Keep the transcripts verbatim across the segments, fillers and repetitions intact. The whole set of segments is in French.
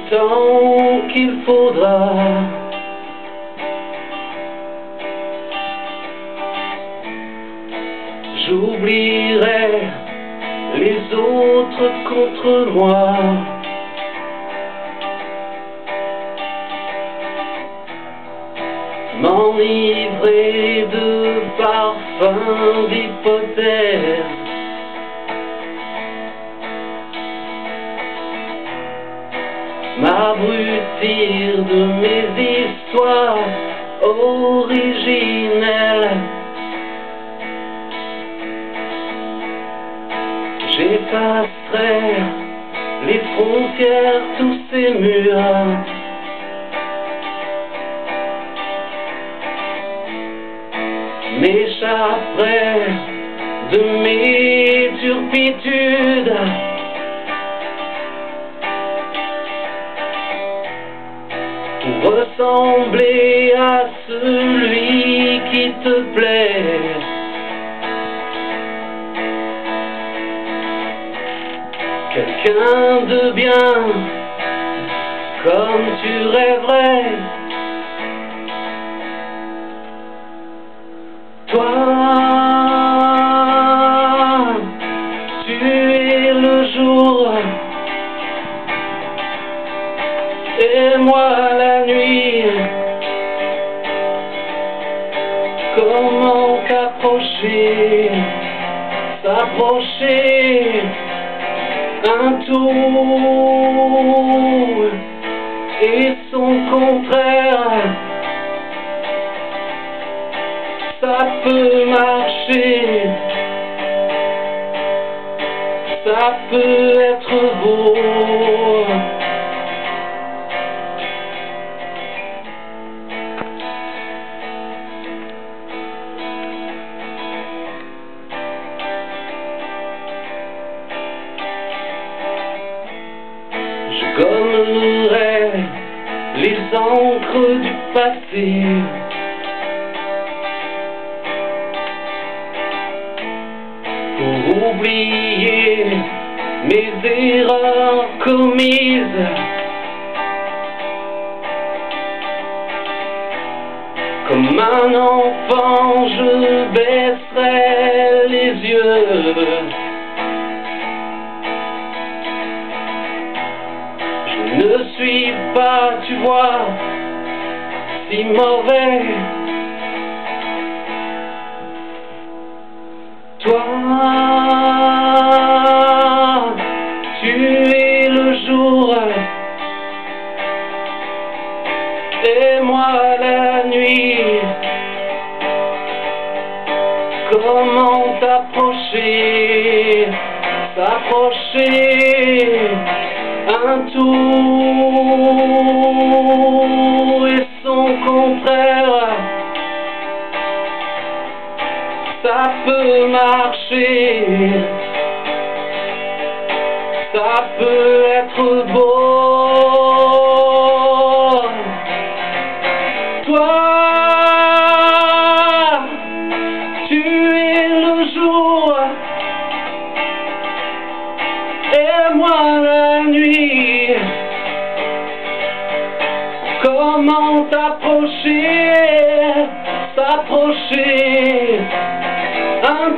temps qu'il faudra. J'oublierai les autres contre moi. M'enivrer de parfums d'hypothèses. M'abrutir de mes histoires originelles. J'effacerai les frontières, tous ces murs. M'échapperai de mes turpitudes. Pour ressembler à celui qui te plaît. Quelqu'un de bien, comme tu rêverais. Toi, tu es le jour, et moi la nuit. Comment t'approcher, s'approcher, un tout et son contraire. Ça peut marcher, ça peut être beau. Je gommerai les encres du passé. Pour oublier mes erreurs commises. Comme un enfant, je baisserai les yeux. Je ne suis pas, tu vois, si mauvais. Toi, tu es le jour, et moi la nuit. Comment t'approcher, s'approcher, un tout et son contraire. Ça peut marcher, ça peut être beau. Toi, tu es le jour, et moi la nuit. Comment t'approcher, s'approcher, un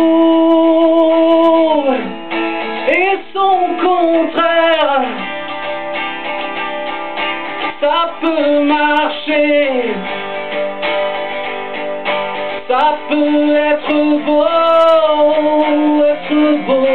tout et son contraire. Ça peut marcher, ça peut être beau, être beau.